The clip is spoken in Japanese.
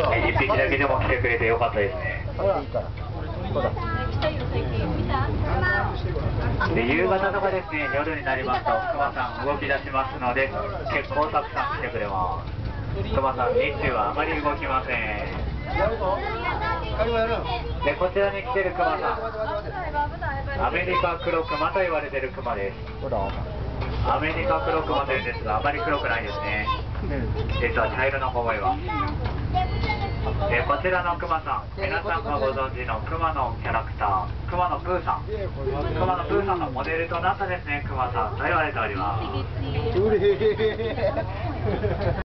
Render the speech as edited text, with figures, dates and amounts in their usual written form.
一匹だけでも来てくれてよかったですね。で夕方とかですね、夜になりますとクマさん動き出しますので、結構たくさん来てくれます。クマさん日中はあまり動きません。でこちらに来てるクマさん、アメリカ黒クマと言われてるクマです。アメリカ黒クマというんですが、あまり黒くないですね。実は茶色の方がいます。でこちらのクマさん、皆さんがご存知のクマのキャラクター、クマのプーさん、クマのプーさんのモデルとなったですねクマさんと言われております。